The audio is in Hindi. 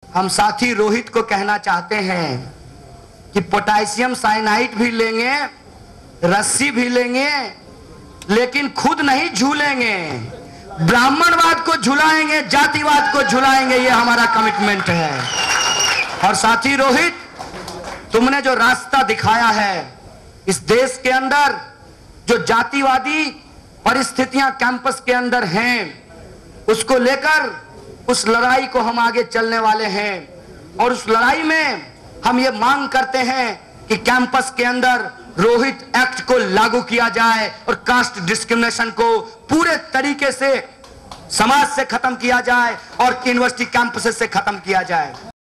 हम साथी रोहित को कहना चाहते हैं कि पोटेशियम साइनाइड भी लेंगे, रस्सी भी लेंगे, लेकिन खुद नहीं झूलेंगे। ब्राह्मणवाद को झुलाएंगे, जातिवाद को झुलाएंगे, ये हमारा कमिटमेंट है। और साथी रोहित, तुमने जो रास्ता दिखाया है इस देश के अंदर, जो जातिवादी परिस्थितियां कैंपस के अंदर हैं, उसको लेकर उस लड़ाई को हम आगे चलने वाले हैं। और उस लड़ाई में हम ये मांग करते हैं कि कैंपस के अंदर रोहित एक्ट को लागू किया जाए और कास्ट डिस्क्रिमिनेशन को पूरे तरीके से समाज से खत्म किया जाए और यूनिवर्सिटी कैंपस से खत्म किया जाए।